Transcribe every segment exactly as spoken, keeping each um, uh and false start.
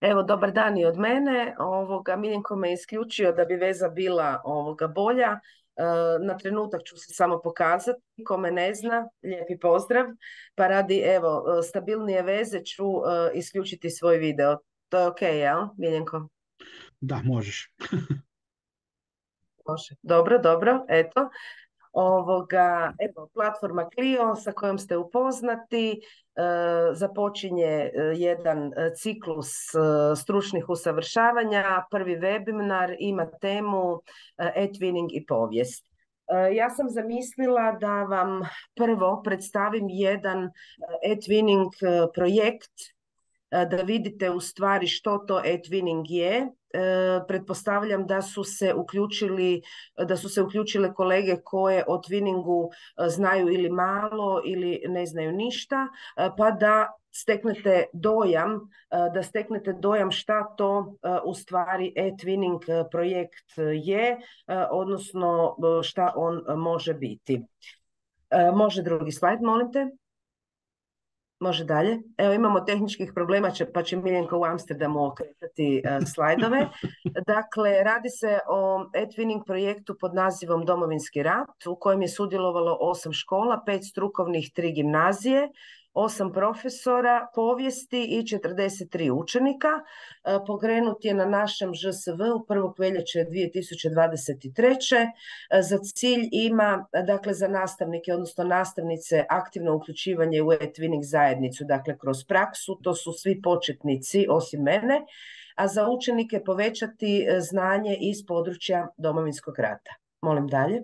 Evo, dobar dan i od mene. Ovoga, Miljenko me isključio da bi veza bila ovoga bolja. E, na trenutak ću se samo pokazati. Ko me ne zna, lijepi pozdrav. Pa radi, evo, stabilnije veze ću e, isključiti svoj video. To je ok, jel, Miljenko? Da, možeš. Može. Dobro, dobro, eto. Ovoga, evo, platforma Clio sa kojom ste upoznati, e, započinje e, jedan e, ciklus e, stručnih usavršavanja. Prvi webinar ima temu e, e-twinning i povijest. E, ja sam zamislila da vam prvo predstavim jedan e, e-twinning e, projekt, e, da vidite u stvari što to e-twinning je. E, pretpostavljam da su se uključili, da su se uključile kolege koje o twinningu e, znaju ili malo ili ne znaju ništa, e, pa da steknete dojam, e, da steknete dojam šta to e, u stvari e-twinning e, projekt je, e, odnosno e, šta on može biti. E, može drugi slajd, molim te. Može dalje. Evo, imamo tehničkih problema, će, pa će Miljenko u Amsterdamu okretati uh, slajdove. Dakle, radi se o e-twinning projektu pod nazivom Domovinski rat, u kojem je sudjelovalo osam škola, pet strukovnih, tri gimnazije, osam profesora povijesti i četrdeset tri učenika. E, pokrenut je na našem Ž S V-u prvog veljače dvije tisuće dvadeset treće. E, za cilj ima, dakle, za nastavnike, odnosno nastavnice, aktivno uključivanje u e-twinning zajednicu, dakle, kroz praksu. To su svi početnici, osim mene, a za učenike povećati znanje iz područja Domovinskog rata. Molim dalje.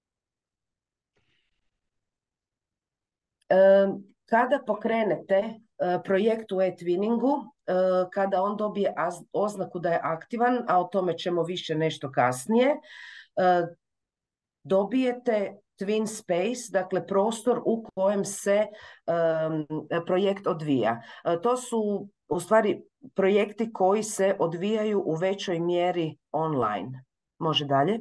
E, Kada pokrenete uh, projekt u e-twinningu, uh, kada on dobije oznaku da je aktivan, a o tome ćemo više nešto kasnije, uh, dobijete Twin Space, dakle prostor u kojem se um, projekt odvija. Uh, to su u stvari projekti koji se odvijaju u većoj mjeri online. Može dalje?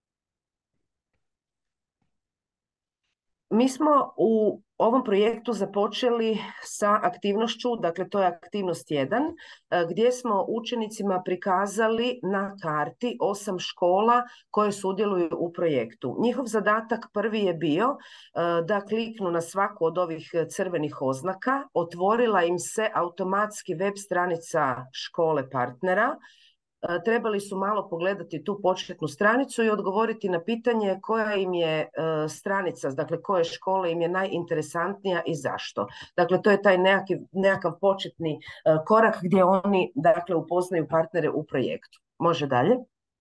Mi smo u ovom projektu započeli sa aktivnošću, dakle to je aktivnost jedan, gdje smo učenicima prikazali na karti osam škola koje sudjeluju u projektu. Njihov zadatak prvi je bio da kliknu na svaku od ovih crvenih oznaka, otvorila im se automatski web stranica škole partnera. Trebali su malo pogledati tu početnu stranicu i odgovoriti na pitanje koja im je stranica, dakle koje škole im je najinteresantnija i zašto. Dakle, to je taj nekakav, nekakav početni korak gdje oni, dakle, upoznaju partnere u projektu. Može dalje.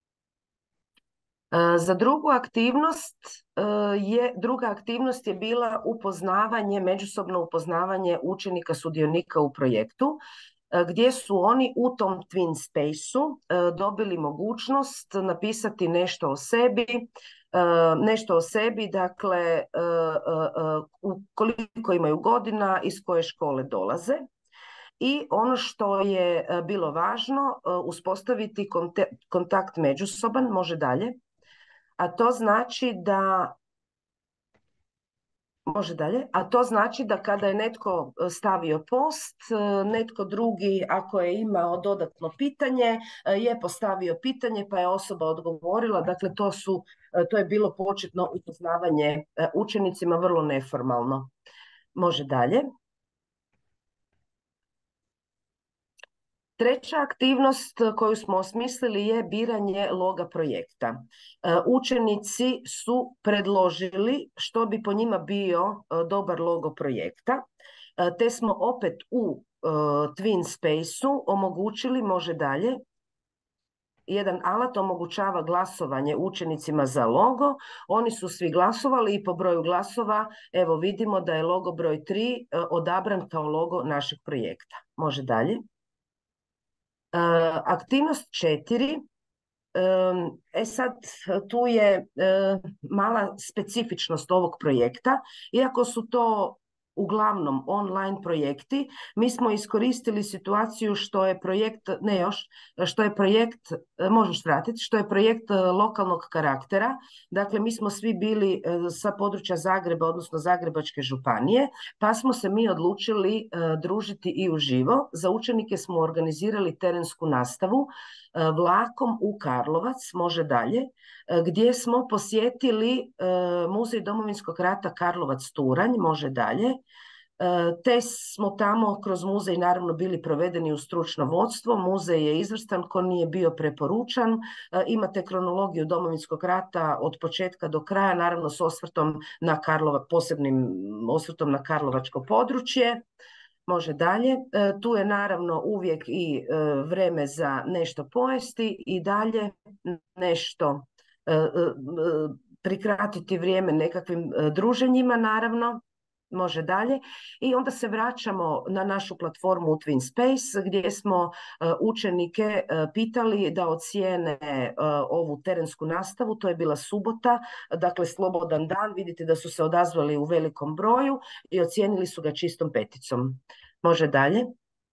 Za drugu aktivnost je, druga aktivnost je bila upoznavanje, međusobno upoznavanje učenika sudionika u projektu, gdje su oni u tom Twin Space-u dobili mogućnost napisati nešto o sebi, nešto o sebi, dakle koliko imaju godina, iz koje škole dolaze. I ono što je bilo važno, uspostaviti kontakt međusoban, može dalje, a to znači da Može dalje. A to znači da kada je netko stavio post, netko drugi, ako je imao dodatno pitanje, je postavio pitanje pa je osoba odgovorila. Dakle, to su, to je bilo početno upoznavanje učenicima, vrlo neformalno. Može dalje. Treća aktivnost koju smo osmislili je biranje loga projekta. Učenici su predložili što bi po njima bio dobar logo projekta, te smo opet u Twin Space-u omogućili, može dalje, jedan alat omogućava glasovanje učenicima za logo. Oni su svi glasovali i po broju glasova, evo vidimo da je logo broj tri odabran kao logo našeg projekta. Može dalje. Uh, aktivnost četiri, um, e sad tu je uh, mala specifičnost ovog projekta, iako su to uglavnom online projekti. Mi smo iskoristili situaciju što je projekt, ne još, što je projekt, možeš vratiti, što je projekt lokalnog karaktera. Dakle, mi smo svi bili sa područja Zagreba, odnosno Zagrebačke županije, pa smo se mi odlučili družiti i uživo. Za učenike smo organizirali terensku nastavu vlakom u Karlovac, može dalje, gdje smo posjetili Muzej Domovinskog rata Karlovac-Turanj, može dalje, te smo tamo kroz muzej naravno bili provedeni u stručno vodstvo. Muzej je izvrstan, ko nije bio preporučan. Imate kronologiju Domovinskog rata od početka do kraja, naravno s osvrtom na Karlova, posebnim osvrtom na karlovačko područje. Može dalje. Tu je naravno uvijek i vreme za nešto pojesti i dalje nešto prikratiti vrijeme nekakvim druženjima, naravno. Može dalje. I onda se vraćamo na našu platformu u Twin Space gdje smo učenike pitali da ocijene ovu terensku nastavu. To je bila subota, dakle slobodan dan. Vidite da su se odazvali u velikom broju i ocijenili su ga čistom peticom. Može dalje.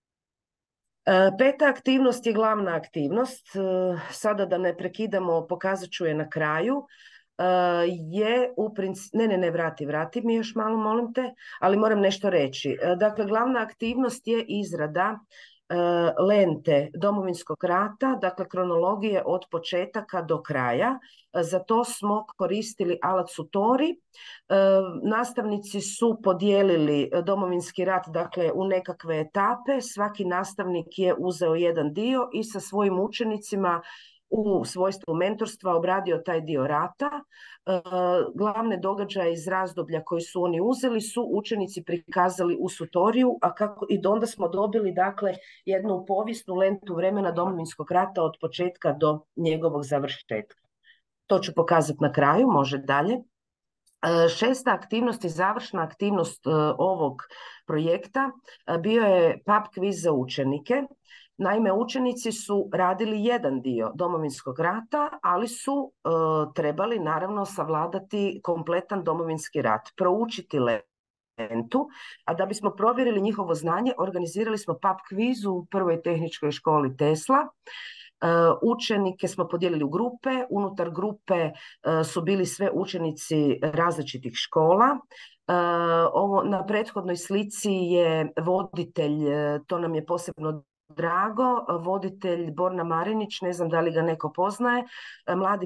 Peta aktivnost je glavna aktivnost. Sada da ne prekidamo, pokazat ću je na kraju. Je u principu, ne, ne, ne, vrati, vrati mi još malo, molim te, ali moram nešto reći. Dakle, glavna aktivnost je izrada lente Domovinskog rata, dakle kronologije od početaka do kraja. Za to smo koristili alat Sutori. Nastavnici su podijelili Domovinski rat, dakle, u nekakve etape. Svaki nastavnik je uzeo jedan dio i sa svojim učenicima u svojstvu mentorstva obradio taj dio rata. E, glavne događaje iz razdoblja koji su oni uzeli su učenici prikazali u Sutoriju, a kako i onda smo dobili dakle jednu povijesnu lentu vremena Domovinskog rata od početka do njegovog završetka. To ću pokazati na kraju, može dalje. E, šesta aktivnost i završna aktivnost e, ovog projekta e, bio je pub kviz za učenike. Naime, učenici su radili jedan dio Domovinskog rata, ali su e, trebali naravno savladati kompletan Domovinski rat, proučiti lentu, a da bismo provjerili njihovo znanje, organizirali smo pub kviz u prvoj tehničkoj školi Tesla. E, učenike smo podijelili u grupe, unutar grupe e, su bili sve učenici različitih škola. E, ovo na prethodnoj slici je voditelj, to nam je posebno drago, voditelj Borna Marinić, ne znam da li ga neko poznaje, mladi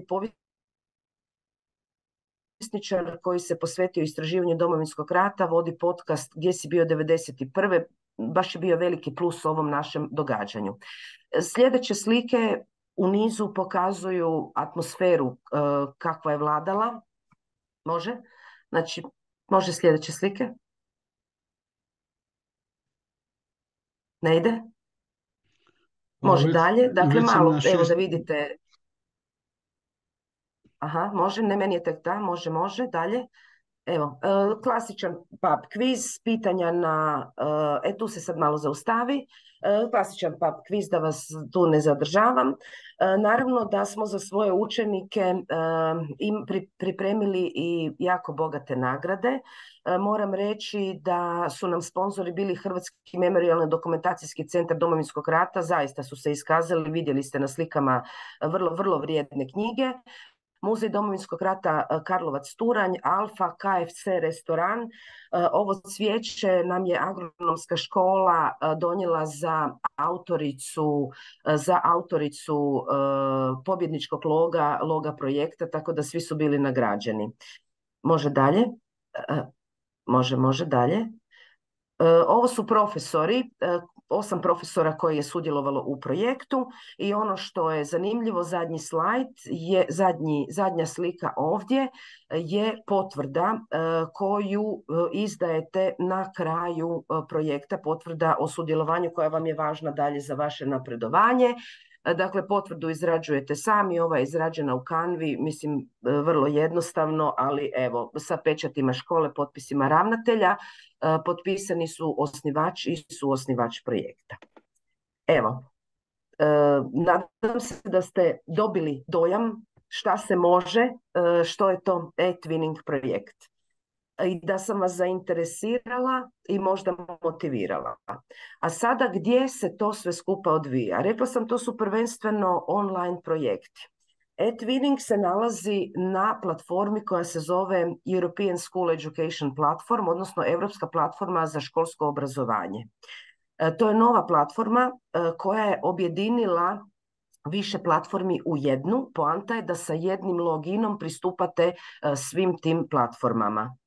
povjesničar koji se posvetio istraživanju Domovinskog rata, vodi podcast Gdje si bio devedeset prve. Baš je bio veliki plus ovom našem događanju. Sljedeće slike u nizu pokazuju atmosferu kakva je vladala. Može? Znači, može sljedeće slike? Ne ide? Može dalje, dakle malo, evo da vidite. Aha, može, ne, meni je tek da, može, može, dalje. Evo, klasičan pub quiz, pitanja na, e tu se sad malo zaustavi, klasičan pub quiz da vas tu ne zadržavam. Naravno da smo za svoje učenike im pripremili i jako bogate nagrade. Moram reći da su nam sponzori bili Hrvatski memorijalno-dokumentacijski centar Domovinskog rata, zaista su se iskazali, vidjeli ste na slikama vrlo, vrlo vrijedne knjige. Muzej Domovinskog rata Karlovac-Turanj, Alfa, K F C restoran. Ovo cvijeće nam je agronomska škola donijela za autoricu, za autoricu pobjedničkog loga, loga projekta, tako da svi su bili nagrađeni. Može dalje? Može, može dalje. Ovo su profesori, osam profesora koji je sudjelovalo u projektu i ono što je zanimljivo, zadnji slajd, je, zadnji, zadnja slika ovdje je potvrda koju izdajete na kraju projekta, potvrda o sudjelovanju koja vam je važna dalje za vaše napredovanje. Dakle, potvrdu izrađujete sami, ova je izrađena u Canvi, mislim vrlo jednostavno, ali evo, sa pečatima škole, potpisima ravnatelja, potpisani su osnivač i suosnivač projekta. Evo, nadam se da ste dobili dojam šta se može, što je to e-twinning projekt. i da sam vas zainteresirala i možda motivirala. A sada gdje se to sve skupa odvija? Rekla sam, to su prvenstveno online projekti. eTwinning se nalazi na platformi koja se zove European School Education Platform, odnosno Europska platforma za školsko obrazovanje. E, to je nova platforma e, koja je objedinila više platformi u jednu. Poanta je da sa jednim loginom pristupate e, svim tim platformama.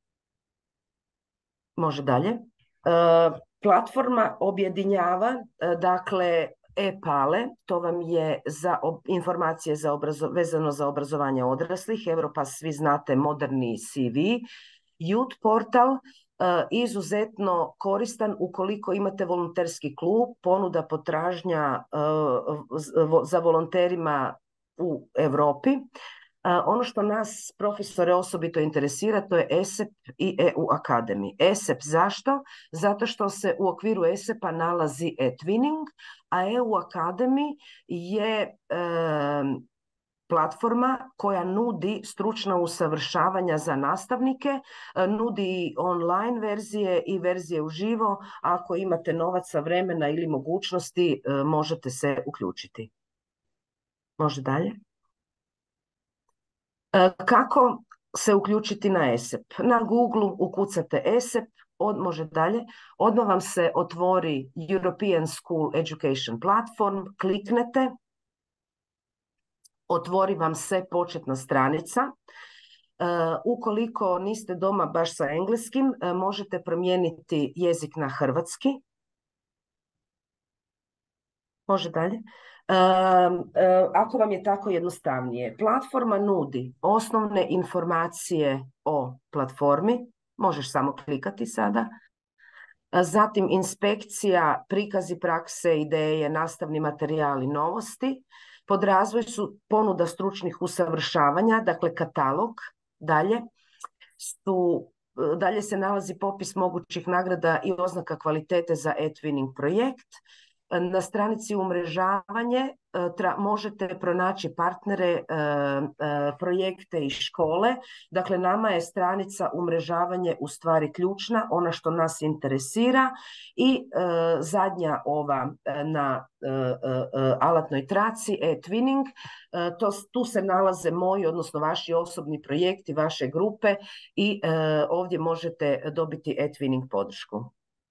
Može dalje. E, platforma objedinjava, e, dakle, e-pale, to vam je za ob, informacije za obrazo, vezano za obrazovanje odraslih, Europass, svi znate, moderni C V, Youth portal, uh, izuzetno koristan ukoliko imate volonterski klub, ponuda potražnja uh, za volonterima u Europi. Uh, ono što nas profesore osobito interesira, to je E S E P i E U Academy. E S E P zašto? Zato što se u okviru E S E P-a nalazi eTwinning, a E U Academy je uh, platforma koja nudi stručna usavršavanja za nastavnike, nudi online verzije i verzije uživo. Ako imate novaca, vremena ili mogućnosti, možete se uključiti. Može dalje. Kako se uključiti na E S E P? Na Google ukucate E S E P, od, može dalje, odmah vam se otvori European School Education Platform, kliknete, otvori vam se početna stranica. Uh, ukoliko niste doma baš sa engleskim, uh, možete promijeniti jezik na hrvatski. Može dalje. Uh, uh, ako vam je tako jednostavnije. Platforma nudi osnovne informacije o platformi. Možeš samo klikati sada. Uh, zatim inspekcija, prikazi prakse, ideje, nastavni materijali, novosti. Pod razvoj su ponuda stručnih usavršavanja, dakle katalog. Dalje, su, dalje se nalazi popis mogućih nagrada i oznaka kvalitete za eTwinning projekt. Na stranici umrežavanje tra, možete pronaći partnere, e, e, projekte i škole. Dakle, nama je stranica umrežavanje u stvari ključna, ona što nas interesira. I e, zadnja ova na e, e, alatnoj traci, eTwinning, e, to, tu se nalaze moji, odnosno vaši osobni projekti, vaše grupe i e, ovdje možete dobiti eTwinning podršku.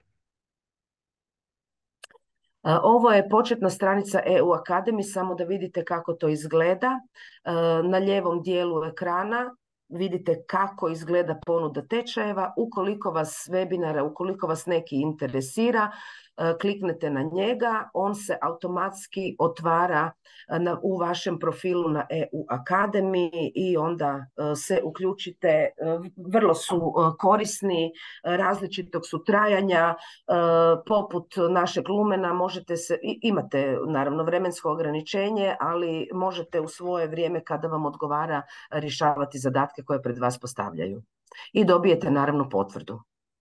Ovo je početna stranica E U Academy, samo da vidite kako to izgleda. Na lijevom dijelu ekrana vidite kako izgleda ponuda tečajeva. Ukoliko vas webinara, ukoliko vas neki interesira, kliknete na njega, on se automatski otvara na, u vašem profilu na E U Academy i onda se uključite. Vrlo su korisni, različitog su trajanja, poput našeg Lumena. Možete se, imate naravno vremensko ograničenje, ali možete u svoje vrijeme kada vam odgovara rješavati zadatke koje pred vas postavljaju. I dobijete naravno potvrdu.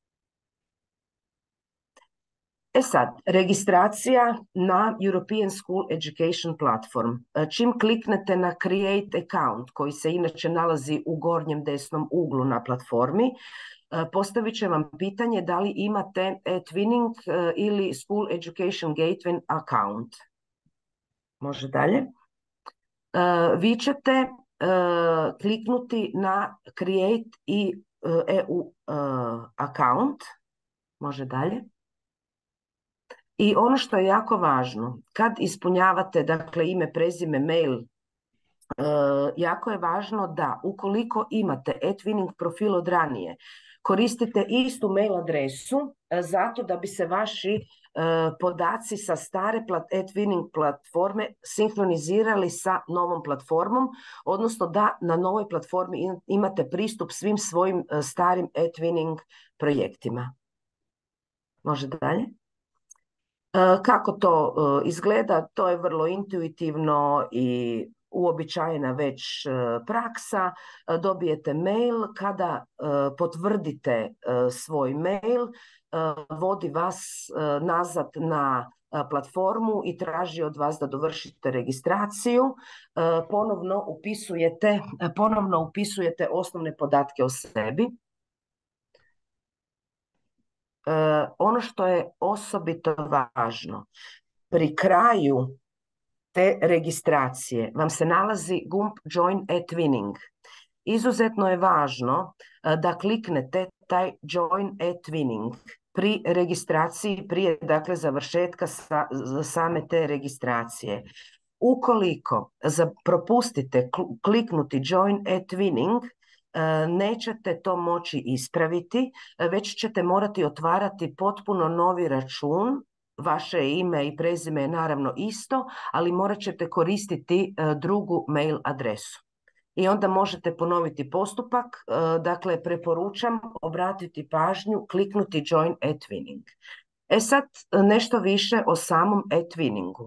E sad, registracija na European School Education Platform. Čim kliknete na Create Account, koji se inače nalazi u gornjem desnom uglu na platformi, postavit će vam pitanje da li imate eTwinning ili School Education Gateway account. Može dalje. Vi ćete kliknuti na Create i E U account. Može dalje. I ono što je jako važno, kad ispunjavate, dakle, ime, prezime, mail, e, jako je važno da ukoliko imate eTwinning profil od ranije, koristite istu mail adresu e, zato da bi se vaši e, podaci sa stare plat, eTwinning platforme sinhronizirali sa novom platformom, odnosno da na novoj platformi imate pristup svim svojim e, starim eTwinning projektima. Može dalje. Kako to izgleda? To je vrlo intuitivno i uobičajena već praksa. Dobijete mail, kada potvrdite svoj mail, vodi vas nazad na platformu i traži od vas da dovršite registraciju. Ponovno upisujete, ponovno upisujete osnovne podatke o sebi. ono što je osobito važno, pri kraju te registracije vam se nalazi gumb Join e-Twinning. Izuzetno je važno da kliknete taj Join e-Twinning pri registraciji, prije dakle završetka sa, same te registracije. Ukoliko za, propustite kliknuti Join e-Twinning, nećete to moći ispraviti, već ćete morati otvarati potpuno novi račun. Vaše ime i prezime je naravno isto, ali morat ćete koristiti drugu mail adresu. I onda možete ponoviti postupak, dakle preporučam obratiti pažnju, kliknuti Join e-Twinning. E sad nešto više o samom e-Twinningu.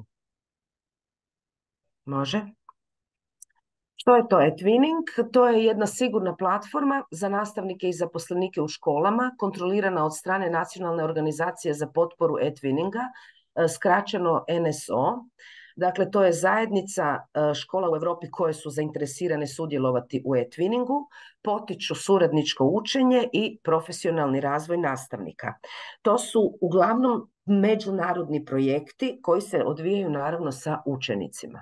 Može? Što je to e-Twinning? To je jedna sigurna platforma za nastavnike i zaposlenike u školama, kontrolirana od strane Nacionalne organizacije za potporu e-Twinninga, skraćeno N S O. Dakle, to je zajednica škola u Europi koje su zainteresirane sudjelovati u e-Twinningu, potiču suradničko učenje i profesionalni razvoj nastavnika. To su uglavnom međunarodni projekti koji se odvijaju naravno sa učenicima.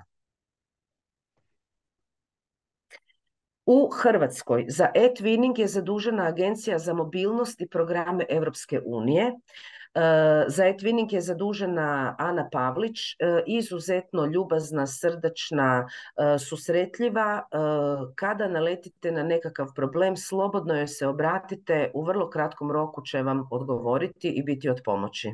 U Hrvatskoj za e-Twinning je zadužena Agencija za mobilnost i programe Europske unije. Za e-Twinning je zadužena Ana Pavlić, izuzetno ljubazna, srdačna, susretljiva. Kada naletite na nekakav problem, slobodno joj se obratite, u vrlo kratkom roku će vam odgovoriti i biti od pomoći.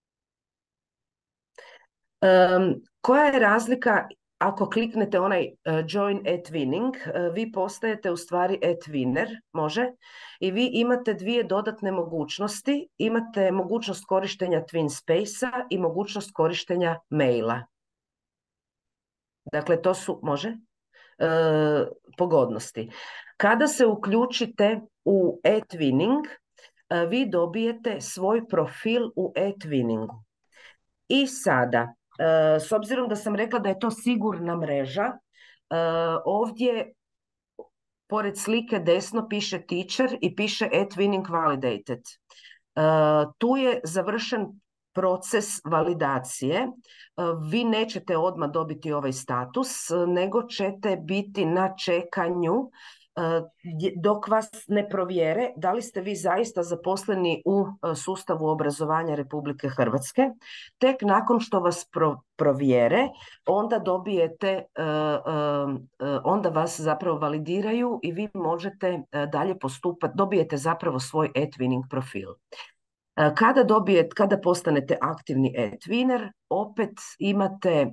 Koja je razlika? Ako kliknete onaj Join e-Twinning, vi postajete u stvari e-Twinner, može, i vi imate dvije dodatne mogućnosti. Imate mogućnost korištenja TwinSpace-a i mogućnost korištenja maila. Dakle, to su, može, e, pogodnosti. Kada se uključite u e-Twinning, vi dobijete svoj profil u e-Twinningu. I sada, s obzirom da sam rekla da je to sigurna mreža, ovdje pored slike desno piše teacher i piše e-Twinning validated. Tu je završen proces validacije. Vi nećete odmah dobiti ovaj status, nego ćete biti na čekanju dok vas ne provjere da li ste vi zaista zaposleni u sustavu obrazovanja Republike Hrvatske. Tek nakon što vas pro, provjere, onda dobijete, onda vas zapravo validiraju i vi možete dalje postupati, dobijete zapravo svoj e-Twinning profil. Kada dobijete, kada postanete aktivni e-Twinner, opet imate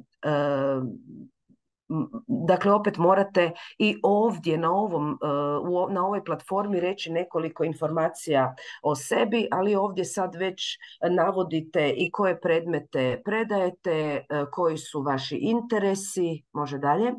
Dakle, opet morate i ovdje na, ovom, na ovoj platformi reći nekoliko informacija o sebi, ali ovdje sad već navodite i koje predmete predajete, koji su vaši interesi, može dalje.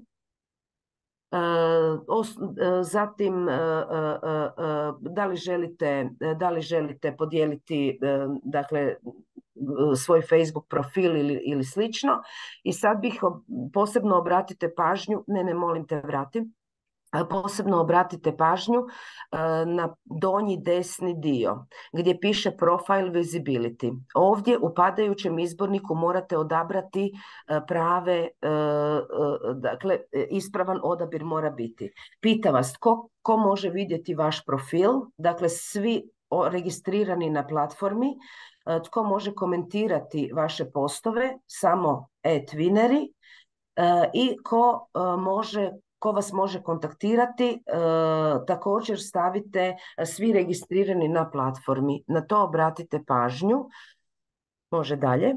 Zatim, da li želite, da li želite podijeliti, dakle, svoj Facebook profil ili, ili slično. I sad bih posebno obratite pažnju, ne, ne, molim te vrati, posebno obratite pažnju na donji desni dio gdje piše Profile Visibility. Ovdje u padajućem izborniku morate odabrati prave, dakle, ispravan odabir mora biti. Pita vas ko, ko može vidjeti vaš profil, dakle svi registrirani na platformi. Tko može komentirati vaše postove? Samo e-Twineri. I ko može, ko vas može kontaktirati, također stavite svi registrirani na platformi. Na to obratite pažnju. Može dalje.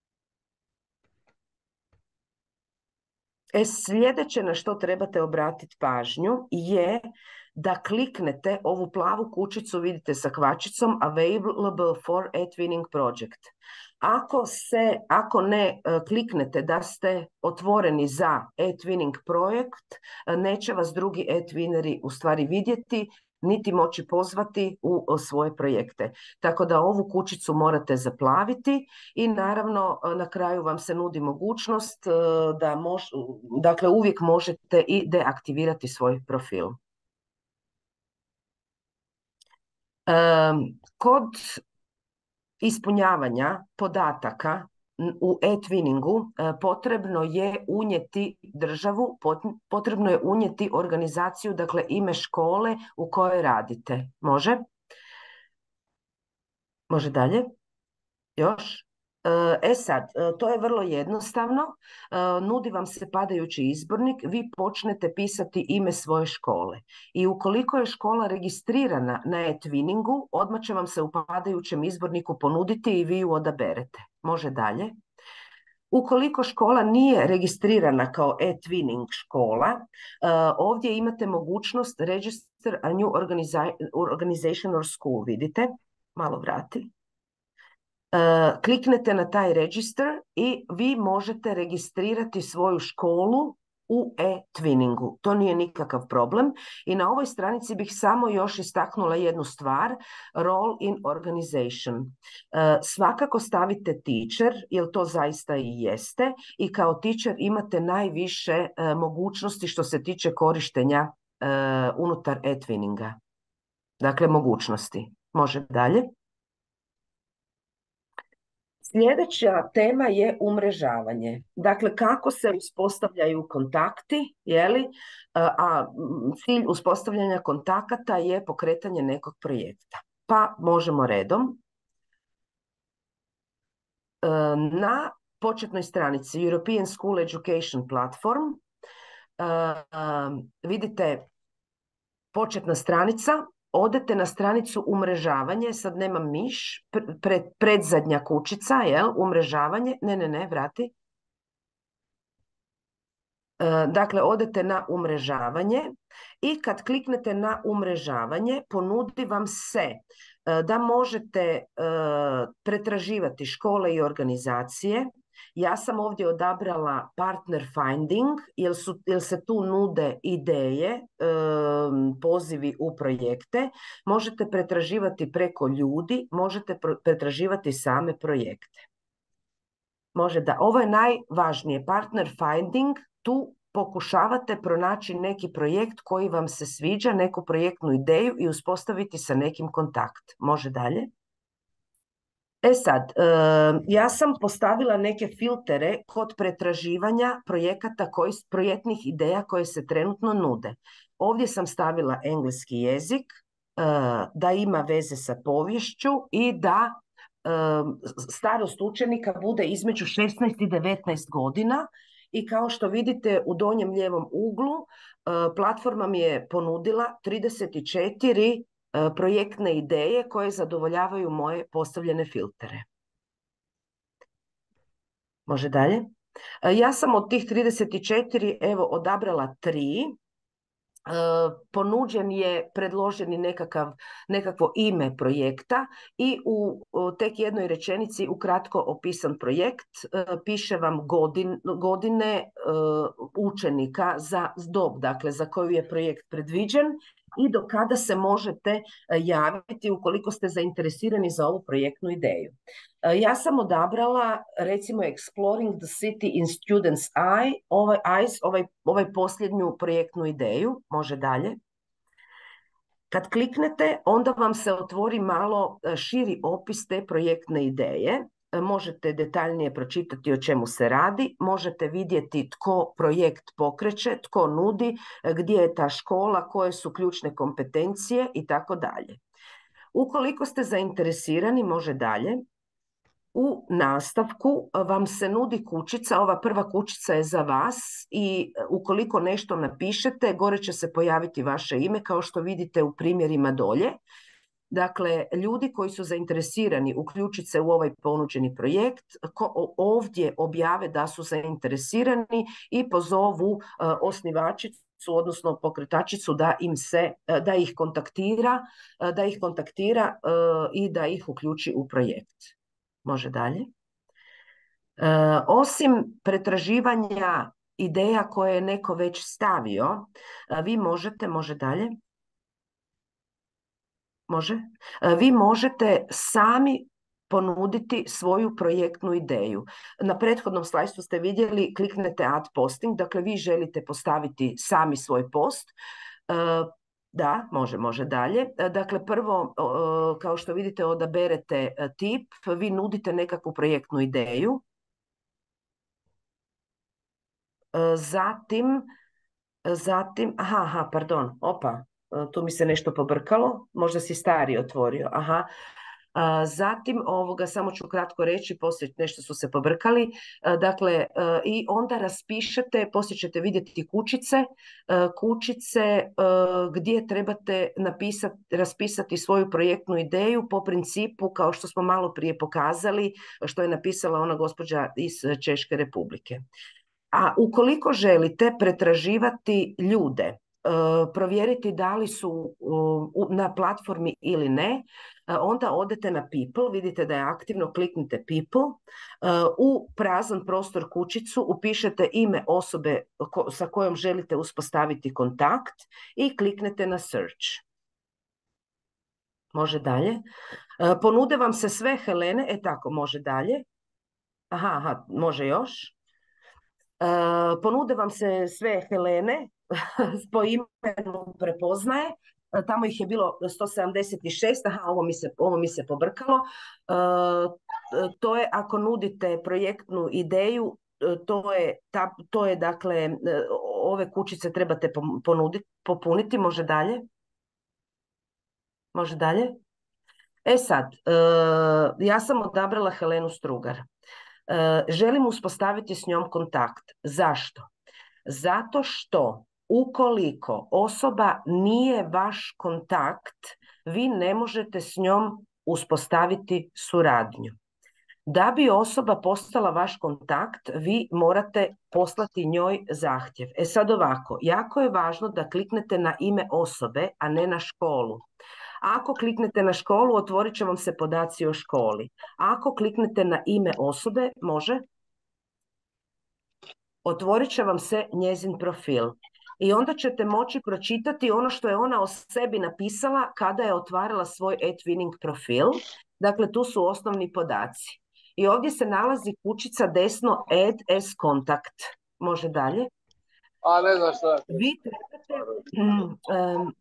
E, sljedeće na što trebate obratiti pažnju je da kliknete ovu plavu kućicu, vidite sa kvačicom Available for e-Twinning Project. Ako, se, ako ne kliknete da ste otvoreni za e-Twinning projekt, neće vas drugi e-Twineri u stvari vidjeti, niti moći pozvati u svoje projekte. Tako da ovu kućicu morate zaplaviti i naravno na kraju vam se nudi mogućnost da mož, dakle uvijek možete i deaktivirati svoj profil. Um, kod ispunjavanja podataka u e-twinningu potrebno je unijeti državu, potrebno je unijeti organizaciju, dakle ime škole u kojoj radite. Može? Može dalje? Još? E sad, to je vrlo jednostavno, nudi vam se padajući izbornik, vi počnete pisati ime svoje škole i ukoliko je škola registrirana na e-twinningu, odmah će vam se u padajućem izborniku ponuditi i vi ju odaberete. Može dalje? Ukoliko škola nije registrirana kao e-twinning škola, ovdje imate mogućnost register a new organization or school, vidite, malo vrati. Uh, kliknete na taj register i vi možete registrirati svoju školu u e-twinningu. To nije nikakav problem i na ovoj stranici bih samo još istaknula jednu stvar, role in organization. Uh, svakako stavite teacher, jer to zaista i jeste, i kao teacher imate najviše uh, mogućnosti što se tiče korištenja uh, unutar e-twinninga. Dakle, mogućnosti. Može dalje. Sljedeća tema je umrežavanje. Dakle, kako se uspostavljaju kontakti, jeli? A cilj uspostavljanja kontakata je pokretanje nekog projekta. Pa možemo redom. Na početnoj stranici European School Education Platform vidite početna stranica. Odete na stranicu umrežavanje, sad nemam miš, pred, predzadnja kućica, jel, umrežavanje, ne, ne, ne, vrati. E, dakle, odete na umrežavanje i kad kliknete na umrežavanje, ponudi vam se e, da možete e, pretraživati škole i organizacije. Ja sam ovdje odabrala partner finding, jer, su, jer se tu nude ideje, e, pozivi u projekte. Možete pretraživati preko ljudi, možete pretraživati same projekte. Može da, ovo je najvažnije, partner finding, tu pokušavate pronaći neki projekt koji vam se sviđa, neku projektnu ideju i uspostaviti sa nekim kontakt. Može dalje? E sad, ja sam postavila neke filtere kod pretraživanja projekata, koji, projektnih ideja koje se trenutno nude. Ovdje sam stavila engleski jezik, da ima veze sa poviješću i da starost učenika bude između šesnaest i devetnaest godina. I kao što vidite u donjem lijevom uglu, platforma mi je ponudila trideset četiri projektne ideje koje zadovoljavaju moje postavljene filtere. Može dalje? Ja sam od tih trideset četiri evo odabrala tri. Ponuđen je, predloženi nekakav, nekakvo ime projekta i u tek jednoj rečenici ukratko opisan projekt. Piše vam godin, godine učenika za dob, dakle za koju je projekt predviđen i do kada se možete javiti ukoliko ste zainteresirani za ovu projektnu ideju. Ja sam odabrala recimo Exploring the City in Students' Eye, ovaj, eyes, ovaj, ovaj posljednju projektnu ideju. Može dalje. Kad kliknete, onda vam se otvori malo širi opis te projektne ideje. Možete detaljnije pročitati o čemu se radi, možete vidjeti tko projekt pokreće, tko nudi, gdje je ta škola, koje su ključne kompetencije i tako dalje. Ukoliko ste zainteresirani, može dalje. U nastavku vam se nudi kućica, ova prva kućica je za vas i ukoliko nešto napišete, gore će se pojaviti vaše ime kao što vidite u primjerima dolje. Dakle, ljudi koji su zainteresirani uključiti se u ovaj ponuđeni projekt, ko ovdje objave da su zainteresirani i pozovu uh, osnivačicu, odnosno pokretačicu da im se, uh, da ih kontaktira, uh, da ih kontaktira uh, i da ih uključi u projekt. Može dalje. Uh, osim pretraživanja ideja koje je neko već stavio, uh, vi možete, može dalje. Može. Vi možete sami ponuditi svoju projektnu ideju. Na prethodnom slajdu ste vidjeli, kliknete add posting, dakle vi želite postaviti sami svoj post. Da, može, može dalje. Dakle, prvo, kao što vidite, odaberete tip, vi nudite nekakvu projektnu ideju. Zatim, zatim, aha, aha, pardon, opa, tu mi se nešto pobrkalo, možda si stari otvorio, aha. Zatim, ovoga, samo ću kratko reći, poslije nešto su se pobrkali, dakle, i onda raspišete, poslije ćete vidjeti kućice, kućice gdje trebate napisati, raspisati svoju projektnu ideju po principu, kao što smo malo prije pokazali, što je napisala ona gospođa iz Češke Republike. A ukoliko želite pretraživati ljude, provjeriti da li su na platformi ili ne, onda odete na People, vidite da je aktivno, kliknite People, u prazan prostor kućicu upišete ime osobe sa kojom želite uspostaviti kontakt i kliknete na Search. Može dalje. Ponude vam se sve Helene, e tako, može dalje. Aha, aha, može još. Uh, ponude vam se sve Helene, po imenu prepoznaje, uh, tamo ih je bilo sto sedamdeset šest, aha, ovo mi se, ovo mi se pobrkalo, uh, to je ako nudite projektnu ideju, uh, to je, ta, to je dakle, uh, ove kućice trebate ponuditi, popuniti, može dalje? Može dalje? E sad, uh, ja sam odabrala Helenu Strugar. Želim uspostaviti s njom kontakt. Zašto? Zato što ukoliko osoba nije vaš kontakt, vi ne možete s njom uspostaviti suradnju. Da bi osoba postala vaš kontakt, vi morate poslati njoj zahtjev. E sad ovako, jako je važno da kliknete na ime osobe, a ne na školu. Ako kliknete na školu, otvorit će vam se podaci o školi. Ako kliknete na ime osobe, može, otvorit će vam se njezin profil. I onda ćete moći pročitati ono što je ona o sebi napisala kada je otvarala svoj eTwinning profil. Dakle, tu su osnovni podaci. I ovdje se nalazi kućica desno Add as Contact. Može dalje. A ne znam što je. Vi trebate... Um,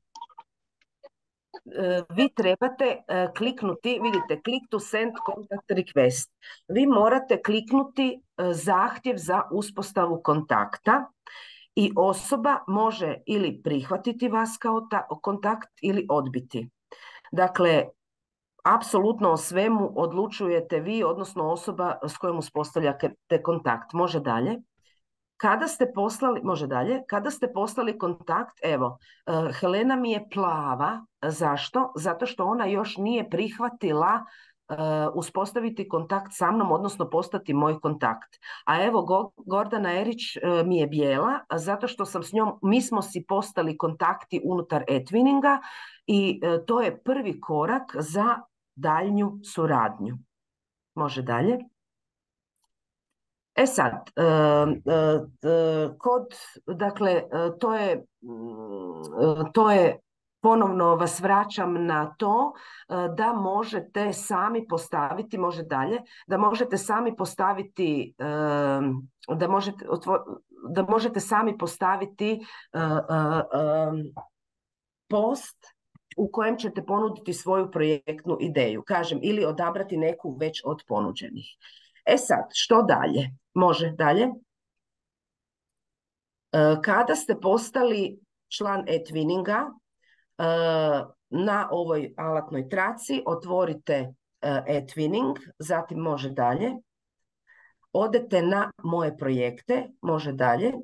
vi trebate kliknuti, vidite, click to send contact request. Vi morate kliknuti zahtjev za uspostavu kontakta i osoba može ili prihvatiti vas kao ta, kontakt ili odbiti. Dakle, apsolutno o svemu odlučujete vi, odnosno osoba s kojom uspostavljate kontakt. Može dalje. Kada ste poslali, može dalje, kada ste poslali kontakt, evo, uh, Helena mi je plava, zašto? Zato što ona još nije prihvatila uh, uspostaviti kontakt sa mnom, odnosno postati moj kontakt. A evo, Go, Gordana Erić uh, mi je bijela, zato što sam s njom, mi smo si postali kontakti unutar eTwinninga i uh, to je prvi korak za daljnju suradnju. Može dalje. E sad, kod, dakle, to je, to je, ponovno vas vraćam na to da možete sami postaviti, može dalje, da možete sami postaviti, da možete, da možete sami postaviti post u kojem ćete ponuditi svoju projektnu ideju, kažem, ili odabrati neku već od ponuđenih. E sad, što dalje? Može dalje. Kada ste postali član eTwinninga, na ovoj alatnoj traci otvorite eTwinning, zatim može dalje. Odete na moje projekte, može dalje.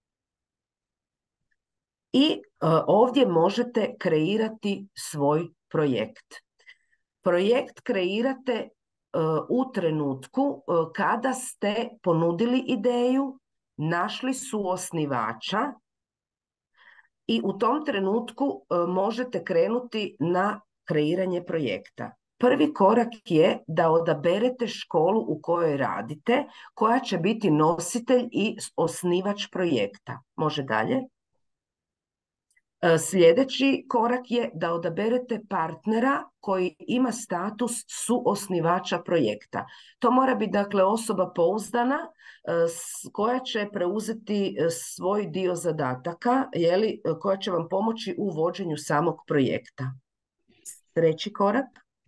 I ovdje možete kreirati svoj projekt. Projekt kreirate u trenutku kada ste ponudili ideju, našli suosnivača i u tom trenutku možete krenuti na kreiranje projekta. Prvi korak je da odaberete školu u kojoj radite, koja će biti nositelj i osnivač projekta. Može dalje. Sljedeći korak je da odaberete partnera koji ima status suosnivača projekta. To mora biti dakle osoba pouzdana koja će preuzeti svoj dio zadataka, jeli, koja će vam pomoći u vođenju samog projekta. Treći korak.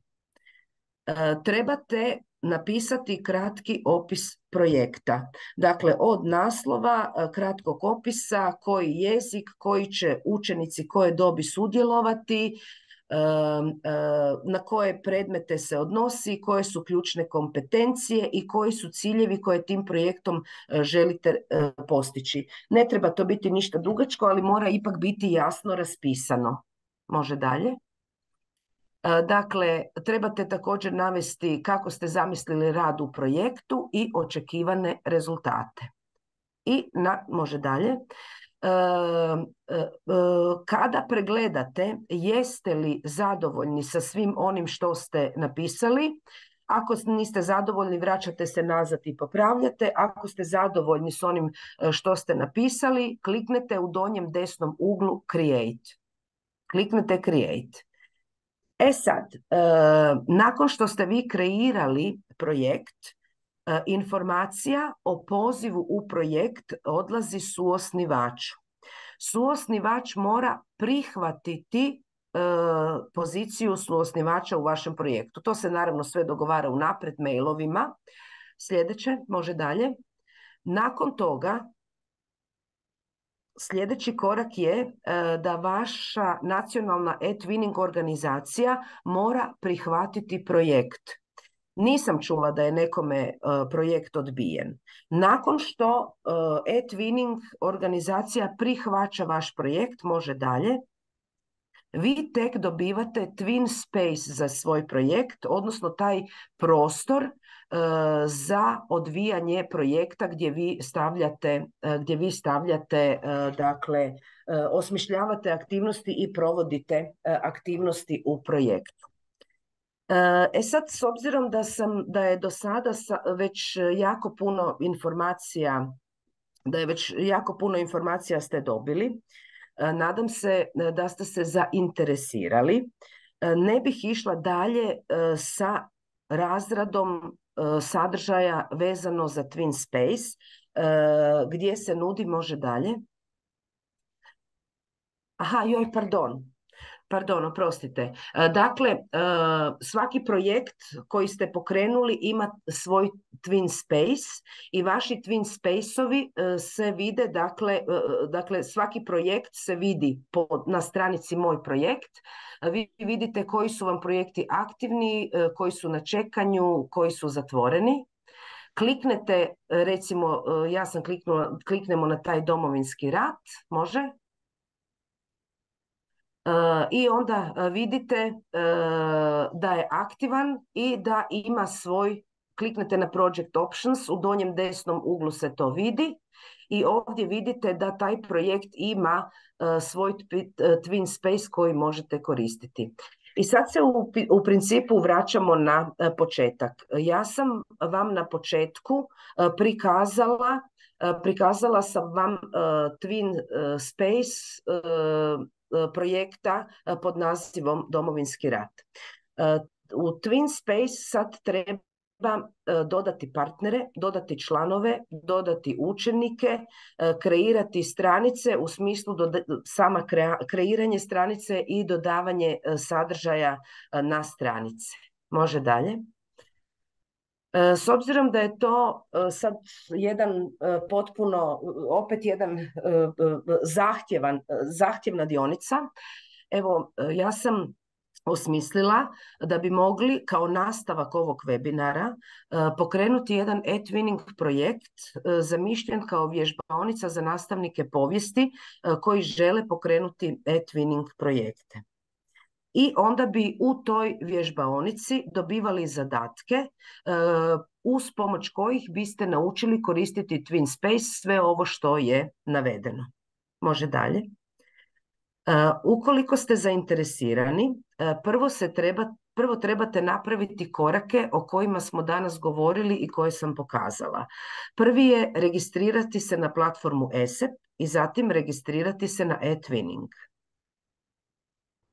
Trebate napisati kratki opis projekta. Dakle, od naslova, kratkog opisa, koji jezik, koji će učenici koje dobi sudjelovati, na koje predmete se odnosi, koje su ključne kompetencije i koji su ciljevi koje tim projektom želite postići. Ne treba to biti ništa dugačko, ali mora ipak biti jasno raspisano. Može dalje. Dakle, trebate također navesti kako ste zamislili rad u projektu i očekivane rezultate. I na, može dalje. E, e, kada pregledate jeste li zadovoljni sa svim onim što ste napisali, ako niste zadovoljni vraćate se nazad i popravljate. Ako ste zadovoljni s onim što ste napisali, kliknete u donjem desnom uglu Create. Kliknete Create. E sad, e, nakon što ste vi kreirali projekt, e, informacija o pozivu u projekt odlazi suosnivaču. Suosnivač mora prihvatiti e, poziciju suosnivača u vašem projektu. To se naravno sve dogovara unaprijed mailovima. Sljedeće, može dalje. Nakon toga, sljedeći korak je da vaša nacionalna e-twinning organizacija mora prihvatiti projekt. Nisam čula da je nekome projekt odbijen. Nakon što e-twinning organizacija prihvaća vaš projekt, može dalje, vi tek dobivate Twin Space za svoj projekt, odnosno taj prostor e, za odvijanje projekta gdje vi stavljate, e, gdje vi stavljate e, dakle, e, osmišljavate aktivnosti i provodite e, aktivnosti u projektu. E sad, s obzirom da, sam, da je do sada sa, već jako puno informacija, da je već jako puno informacija ste dobili, nadam se da ste se zainteresirali. Ne bih išla dalje sa razradom sadržaja vezano za Twin Space, gdje se nudi, može dalje. Aha, joj, pardon. Pardon, oprostite. Dakle, svaki projekt koji ste pokrenuli ima svoj Twin Space i vaši Twin Space-ovi se vide, dakle, dakle svaki projekt se vidi na stranici Moj projekt. Vi vidite koji su vam projekti aktivni, koji su na čekanju, koji su zatvoreni. Kliknete, recimo, ja sam kliknula, kliknemo na taj Domovinski rat, može? Uh, i onda uh, vidite uh, da je aktivan i da ima svoj, kliknete na Project Options, u donjem desnom uglu se to vidi i ovdje vidite da taj projekt ima uh, svoj Twin Space koji možete koristiti. I sad se u, u principu vraćamo na uh, početak. Ja sam vam na početku uh, prikazala, uh, prikazala sam vam uh, Twin uh, Space uh, projekta pod nazivom Domovinski rat. U Twin Space sad treba dodati partnere, dodati članove, dodati učenike, kreirati stranice u smislu sama kreiranje stranice i dodavanje sadržaja na stranice. Može dalje. S obzirom da je to sad jedan potpuno, opet jedan zahtjevan, zahtjevna dionica, evo ja sam osmislila da bi mogli kao nastavak ovog webinara pokrenuti jedan e-twinning projekt zamišljen kao vježbaonica za nastavnike povijesti koji žele pokrenuti e-twinning projekte. I onda bi u toj vježbaonici dobivali zadatke uh, uz pomoć kojih biste naučili koristiti Twin Space, sve ovo što je navedeno. Može dalje. Uh, ukoliko ste zainteresirani, uh, prvo, se treba, prvo trebate napraviti korake o kojima smo danas govorili i koje sam pokazala. Prvi je registrirati se na platformu E S E P i zatim registrirati se na e-twinning.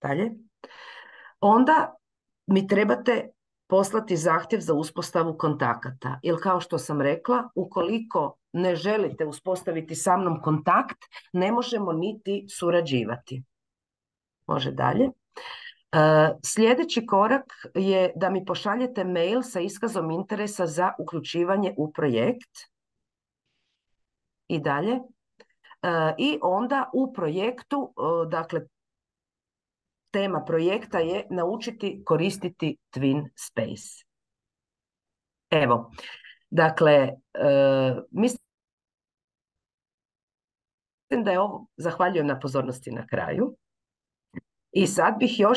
Dalje. Onda mi trebate poslati zahtjev za uspostavu kontakata. Jer kao što sam rekla, ukoliko ne želite uspostaviti sa mnom kontakt, ne možemo niti surađivati. Može dalje. Uh, sljedeći korak je da mi pošaljete mail sa iskazom interesa za uključivanje u projekt. I dalje. Uh, I onda u projektu, uh, dakle, tema projekta je naučiti koristiti Twin Space. Evo, dakle, uh, mislim da je ovo, zahvaljujem na pozornosti na kraju. I sad bih još,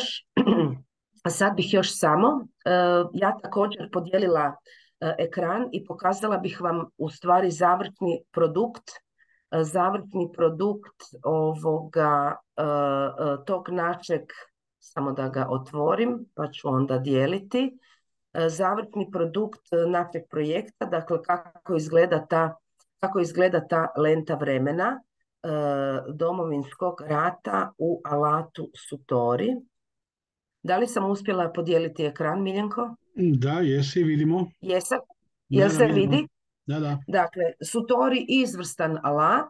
sad bih još samo, uh, ja također podijelila uh, ekran i pokazala bih vam u stvari završni produkt, uh, završni produkt ovoga uh, uh, tog našeg, samo da ga otvorim, pa ću onda dijeliti, uh, završni produkt uh, našeg projekta, dakle kako izgleda ta, kako izgleda ta lenta vremena Domovinskog rata u alatu Sutori. Da li sam uspjela podijeliti ekran, Miljenko? Da, jesi, vidimo. Jesam? Jel se vidi? Da, da. Dakle, Sutori izvrstan alat.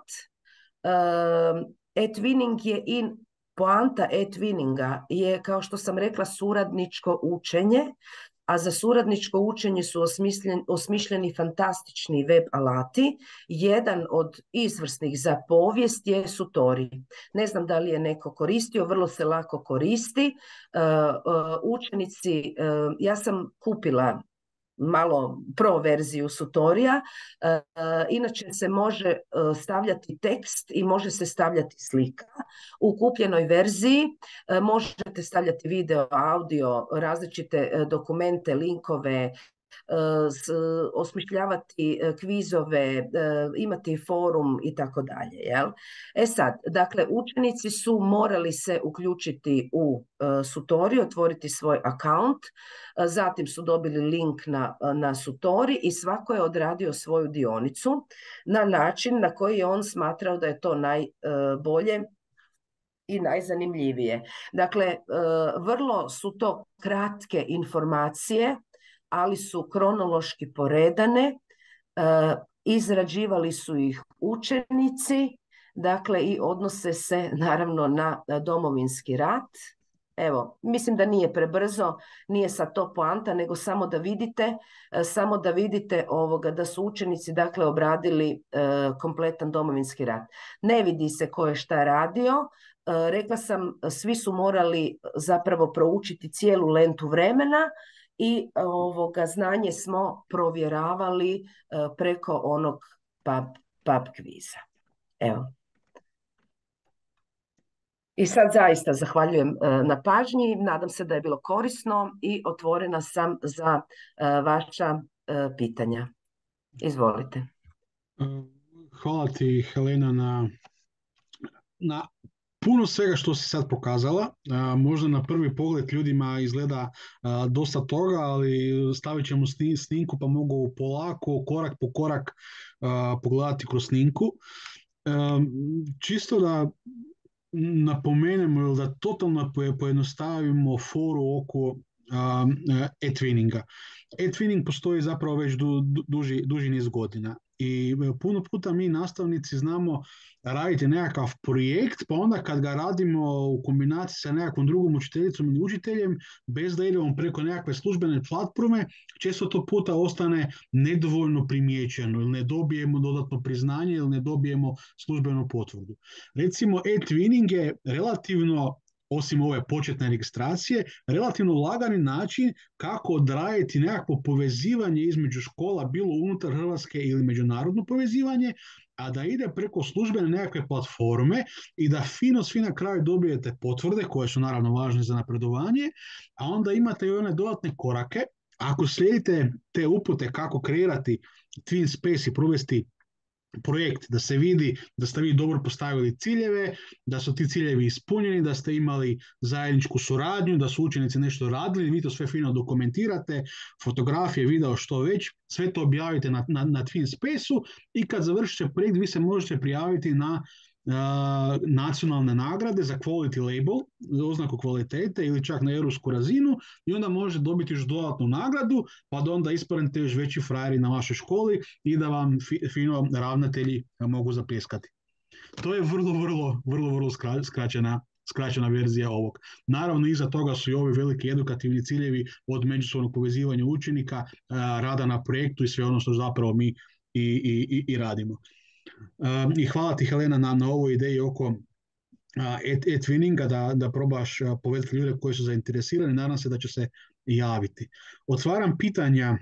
Um, e-twinning je in, poanta e-twinninga je, kao što sam rekla, suradničko učenje, a za suradničko učenje su osmišljeni, osmišljeni fantastični web alati. Jedan od izvrsnih za povijest je Sutori. Ne znam da li je neko koristio, vrlo se lako koristi. Uh, uh, učenici, uh, ja sam kupila malo pro verziju Sutorija, uh, inače se može uh, stavljati tekst i može se stavljati slika. U kupljenoj verziji uh, možete stavljati video, audio, različite uh, dokumente, linkove, uh, s, osmišljavati uh, kvizove, uh, imati forum i tako dalje. Jel? E sad, dakle, učenici su morali se uključiti u uh, Sutori, otvoriti svoj akaunt, uh, zatim su dobili link na, uh, na Sutori i svako je odradio svoju dionicu na način na koji je on smatrao da je to najbolje uh, i najzanimljivije. Dakle, uh, vrlo su to kratke informacije, ali su kronološki poredane, uh, izrađivali su ih učenici, dakle i odnose se naravno na Domovinski rat. Evo, mislim da nije prebrzo, nije sad to poanta, nego samo da vidite, uh, samo da vidite ovoga, da su učenici dakle obradili uh, kompletan Domovinski rat. Ne vidi se ko je šta radio. Uh, rekla sam, svi su morali zapravo proučiti cijelu lentu vremena, i ovoga znanje smo provjeravali uh, preko onog pub, pub kviza. Evo. I sad zaista zahvaljujem uh, na pažnji, nadam se da je bilo korisno i otvorena sam za uh, vaša uh, pitanja. Izvolite. Hvala ti, Helena, na, na puno svega što si sad pokazala. A, možda na prvi pogled ljudima izgleda a, dosta toga, ali stavit ćemo sni, snimku pa mogu polako, korak po korak a, pogledati kroz snimku. A, čisto da napomenemo ili da totalno pojednostavimo foru oko a, e-twinninga. E-twinning postoji zapravo već du, du, duži, duži niz godina. I puno puta mi nastavnici znamo raditi nekakav projekt, pa onda kad ga radimo u kombinaciji sa nekakvom drugom učiteljicom ili učiteljem, bez da idemo preko nekakve službene platforme, često to puta ostane nedovoljno primijećeno ili ne dobijemo dodatno priznanje ili ne dobijemo službenu potvrdu. Recimo, e-twinning je relativno, osim ove početne registracije, relativno lagani način kako odraditi nekakvo povezivanje između škola, bilo unutar Hrvatske ili međunarodno povezivanje, a da ide preko službene nekakve platforme i da fino svi na kraju dobijete potvrde, koje su naravno važne za napredovanje, a onda imate i one dodatne korake. Ako slijedite te upute kako kreirati Twin Space i provesti projekt, da se vidi da ste vi dobro postavili ciljeve, da su ti ciljevi ispunjeni, da ste imali zajedničku suradnju, da su učenici nešto radili, vi to sve fino dokumentirate, fotografije, video, što već, sve to objavite na, na, na Twin Space-u i kad završite projekt vi se možete prijaviti na a, nacionalne nagrade za quality label, za oznaku kvalitete ili čak na europsku razinu i onda može dobiti još dodatnu nagradu, pa da onda ispadnete još veći frajeri na vašoj školi i da vam fi, fino ravnatelji mogu zapljeskati. To je vrlo, vrlo, vrlo, vrlo skra, skraćena, skraćena verzija ovog. Naravno, iza toga su i ovi veliki edukativni ciljevi od međusobnog povezivanja učenika, a, rada na projektu i sve ono što zapravo mi i, i, i, i radimo. Um, I hvala ti, Helena, na, na ovoj ideji oko e-twinninga, da, da probaš a, povezati ljude koji su zainteresirani. Nadam se da će se javiti. Otvaram pitanja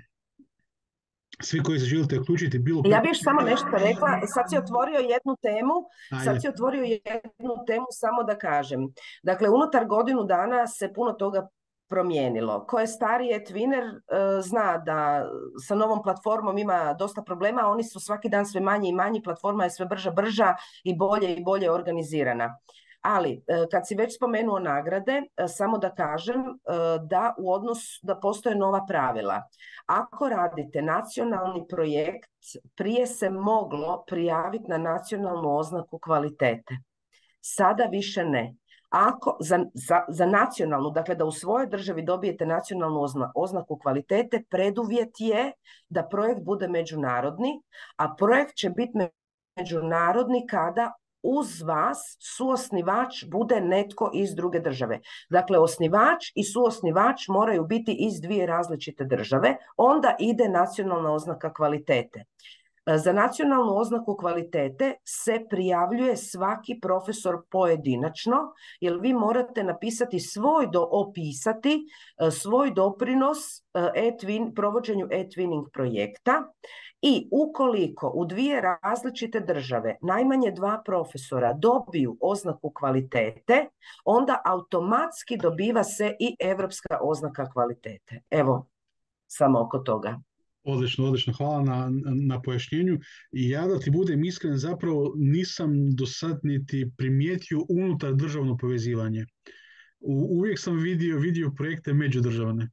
svi koji se želite uključiti. Bilo Ja bih još samo nešto rekla. Sad si otvorio jednu temu, Ajde. sad si otvorio jednu temu, samo da kažem. Dakle, unutar godinu dana se puno toga promijenilo. Ko je stariji e-twinner zna da sa novom platformom ima dosta problema, oni su svaki dan sve manji i manji, platforma je sve brža, brža i bolje i bolje organizirana. Ali, kad si već spomenuo nagrade, samo da kažem da u odnosu da postoje nova pravila. Ako radite nacionalni projekt, prije se moglo prijaviti na nacionalnu oznaku kvalitete. Sada više ne. Ako za, za, za nacionalnu, dakle da u svojoj državi dobijete nacionalnu ozna, oznaku kvalitete, preduvjet je da projekt bude međunarodni, a projekt će biti međunarodni kada uz vas suosnivač bude netko iz druge države. Dakle, osnivač i suosnivač moraju biti iz dvije različite države, onda ide nacionalna oznaka kvalitete. Za nacionalnu oznaku kvalitete se prijavljuje svaki profesor pojedinačno, jer vi morate napisati svoj, do, opisati svoj doprinos e-twin, provođenju e-twinning projekta. I ukoliko u dvije različite države najmanje dva profesora dobiju oznaku kvalitete, onda automatski dobiva se i europska oznaka kvalitete. Evo, samo oko toga. Odlično, odlično. Hvala na, na pojašnjenju. I ja da ti budem iskren, zapravo nisam do sad niti primijetio unutar državno povezivanje. U, uvijek sam vidio, vidio projekte međudržavne.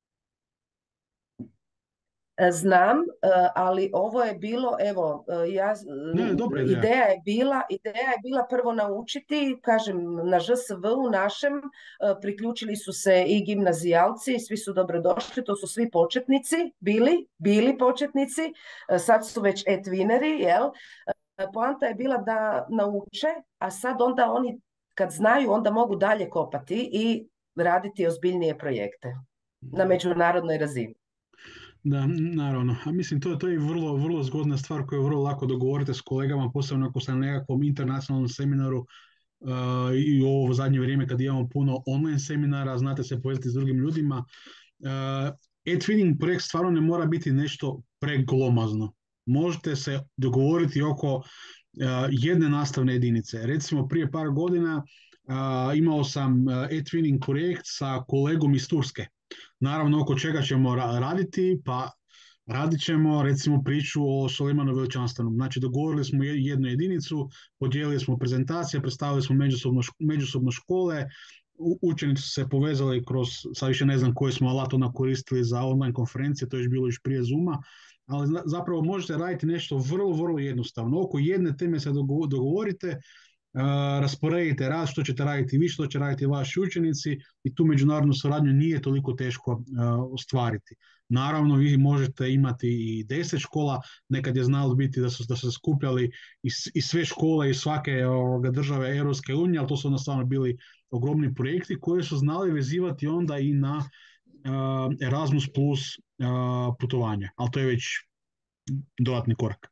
Znam, ali ovo je bilo, evo, ja, ne, dobra ideja. ideja je bila, ideja je bila prvo naučiti, kažem, na Ž S V-u našem priključili su se i gimnazijalci, svi su dobrodošli, to su svi početnici, bili, bili početnici, sad su već e-twineri, jel? Poanta je bila da nauče, a sad onda oni, kad znaju, onda mogu dalje kopati i raditi ozbiljnije projekte na međunarodnoj razini. Da, naravno. A mislim, to, to je vrlo, vrlo zgodna stvar koju je vrlo lako dogovorite s kolegama, posebno ako ste na nekakvom internacionalnom seminaru uh, i u ovo zadnje vrijeme kad imamo puno online seminara, znate se povezati s drugim ljudima. Uh, e-twinning projekt stvarno ne mora biti nešto preglomazno. Možete se dogovoriti oko uh, jedne nastavne jedinice. Recimo, prije par godina uh, imao sam uh, e-twinning projekt sa kolegom iz Turske. Naravno, oko čega ćemo raditi, pa radit ćemo recimo priču o Sulejmanu Veličanstvenom. Znači, dogovorili smo jednu jedinicu, podijelili smo prezentacije, predstavili smo međusobno, međusobno škole, učenici su se povezali kroz, sad više ne znam koji smo alat ona koristili za online konferencije, to je bilo još prije Zooma, ali zapravo možete raditi nešto vrlo, vrlo jednostavno. Oko jedne teme se dogovorite, Uh, rasporedite rad, što ćete raditi vi, što će raditi vaši učenici i tu međunarodnu suradnju nije toliko teško uh, ostvariti. Naravno, vi možete imati i deset škola, nekad je znalo biti da su, da su se skupljali i, i sve škole iz svake uh, države Europske unije, ali to su jednostavno bili ogromni projekti koji su znali vezivati onda i na uh, Erasmus plus uh, putovanje, ali to je već dodatni korak.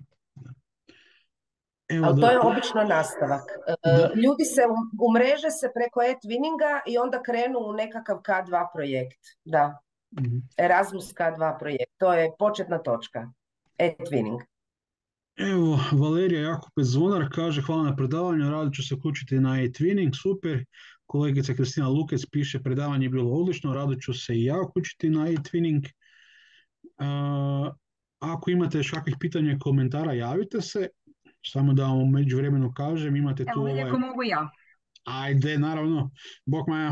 Evo, ali to je obično nastavak. Da. Ljudi se umreže se preko e-twinninga i onda krenu u nekakav K dva projekt. Da. Mm-hmm. Erasmus K dva projekt. To je početna točka. E-twinning. Evo, Valerija Jakupec Zvonar kaže hvala na predavanju, rado ću se uključiti na e-twinning, super. Kolegica Kristina Lukec piše predavanje je bilo odlično, rado ću se i ja uključiti na e-twinning. Uh, ako imate još kakvih pitanja i komentara, javite se. Samo da vam u međuvremenu kažem, imate tu... Evo, ovaj... mogu ja. Ajde, naravno. Bog Maja.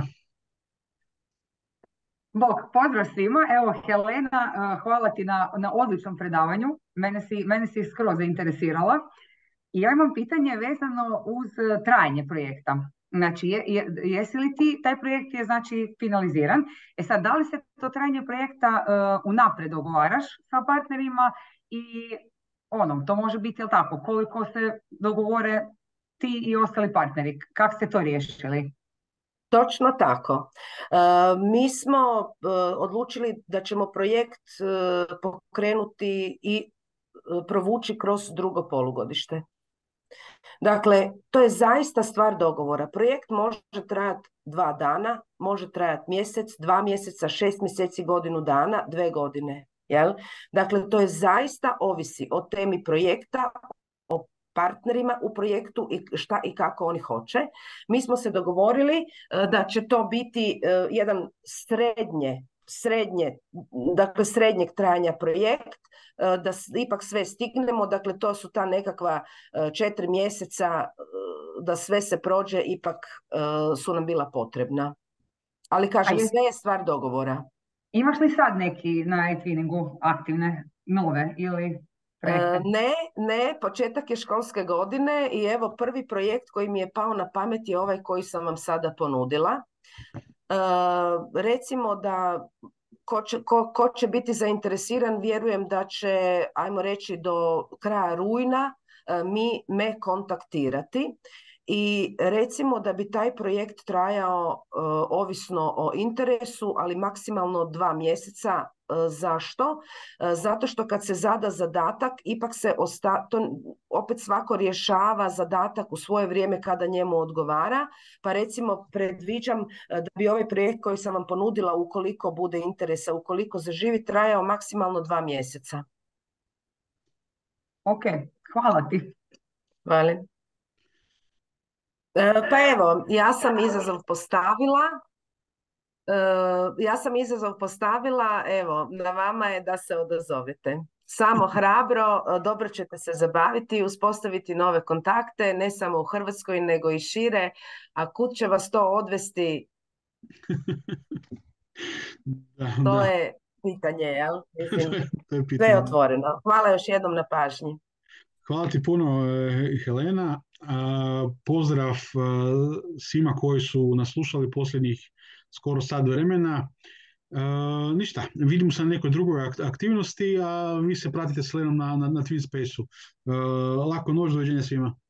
Bog, pozdrav svima. Evo, Helena, hvala ti na, na odličnom predavanju. Mene si, mene si skroz zainteresirala. I ja imam pitanje vezano uz e, trajanje projekta. Znači, je, je, jesi li ti, taj projekt je znači finaliziran, e sad, da li se to trajanje projekta uh, unaprijed dogovaraš sa partnerima i ono, to može biti, jel tako, koliko se dogovore ti i ostali partneri, kako ste to riješili? Točno tako. E, mi smo e, odlučili da ćemo projekt e, pokrenuti i e, provući kroz drugo polugodište. Dakle, to je zaista stvar dogovora. Projekt može trajati dva dana, može trajati mjesec, dva mjeseca, šest mjeseci, godinu dana, dve godine. Jel? Dakle, to je zaista ovisi o temi projekta, o partnerima u projektu i šta i kako oni hoće. Mi smo se dogovorili da će to biti jedan srednje, srednje, dakle srednjeg trajanja projekt, da ipak sve stignemo, dakle to su ta nekakva četiri mjeseca da sve se prođe, ipak su nam bila potrebna. Ali kažem, je, sve je stvar dogovora. Imaš li sad neki na e-twinningu aktivne, nove ili projekte? Ne, ne, početak je školske godine i evo prvi projekt koji mi je pao na pamet je ovaj koji sam vam sada ponudila. Recimo da Ko će, ko, ko će biti zainteresiran, vjerujem da će, ajmo reći, do kraja rujna mi me kontaktirati i recimo da bi taj projekt trajao uh, ovisno o interesu, ali maksimalno dva mjeseca. Uh, zašto? Uh, zato što kad se zada zadatak, ipak se osta, to opet svako rješava zadatak u svoje vrijeme kada njemu odgovara, pa recimo predviđam uh, da bi ovaj projekt koji sam vam ponudila, ukoliko bude interesa, ukoliko zaživi, trajao maksimalno dva mjeseca. Ok, hvala ti. Hvala. Pa evo, ja sam izazov postavila, ja sam izazov postavila, evo, na vama je da se odazovete. Samo hrabro, dobro ćete se zabaviti, uspostaviti nove kontakte, ne samo u Hrvatskoj, nego i šire, a kud će vas to odvesti, da, to da. je pitanje, jel? Mislim, to je pitanje. sve je otvoreno. Hvala još jednom na pažnji. Hvala ti puno, Helena. Pozdrav svima koji su nas slušali posljednjih skoro sat vremena. Ništa, vidimo se na nekoj drugoj aktivnosti, a vi se pratite s Helenom na, na, na TwinSpace-u. Lako noć, doviđenja svima.